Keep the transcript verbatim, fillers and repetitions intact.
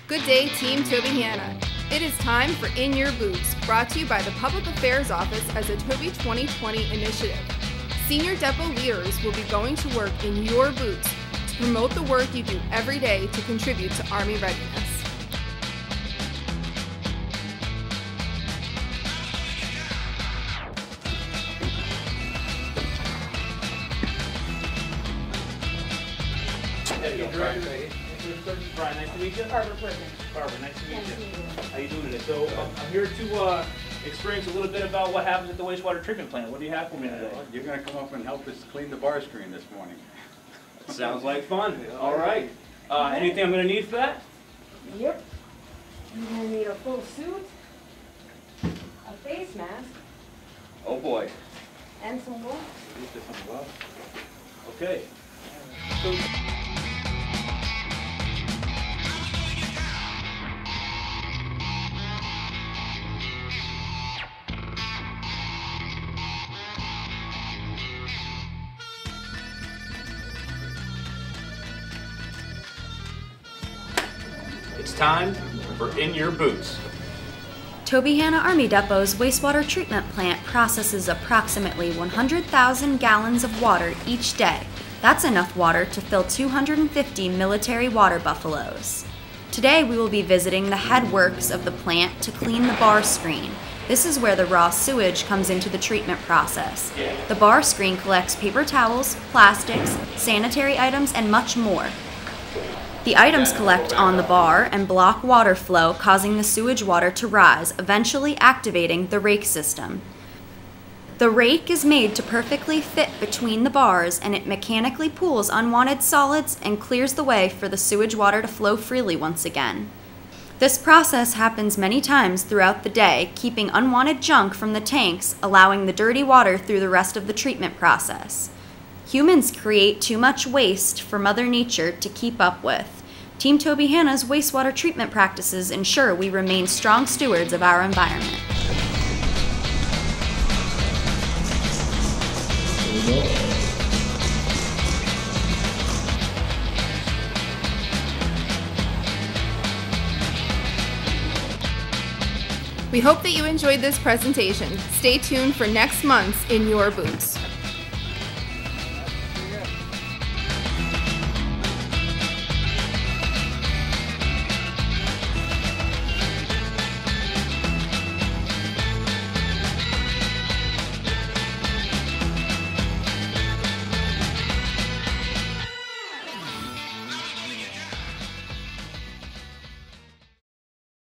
Good day, Team Tobyhanna. It is time for In Your Boots, brought to you by the Public Affairs Office as a Toby twenty twenty initiative. Senior depot leaders will be going to work in your boots to promote the work you do every day to contribute to Army Readiness. Brian, nice to meet you. Barbara Prison. Barbara, nice to meet Nice to you. meet you. How you doing today? So um, I'm here to uh, experience a little bit about what happens at the wastewater treatment plant. What do you have for me today? Well, you're going to come up and help us clean the bar screen this morning. Sounds like fun. All right. Uh, anything I'm going to need for that? Yep. You're gonna need a full suit, a face mask, Oh boy. and some gloves. Okay. So, it's time for In Your Boots. Tobyhanna Army Depot's wastewater treatment plant processes approximately one hundred thousand gallons of water each day. That's enough water to fill two hundred fifty military water buffaloes. Today we will be visiting the headworks of the plant to clean the bar screen. This is where the raw sewage comes into the treatment process. The bar screen collects paper towels, plastics, sanitary items, and much more. The items collect on the bar and block water flow, causing the sewage water to rise, eventually activating the rake system. The rake is made to perfectly fit between the bars, and it mechanically pulls unwanted solids and clears the way for the sewage water to flow freely once again. This process happens many times throughout the day, keeping unwanted junk from the tanks, allowing the dirty water through the rest of the treatment process. Humans create too much waste for Mother Nature to keep up with. Team Tobyhanna's wastewater treatment practices ensure we remain strong stewards of our environment. We hope that you enjoyed this presentation. Stay tuned for next month's In Your Boots.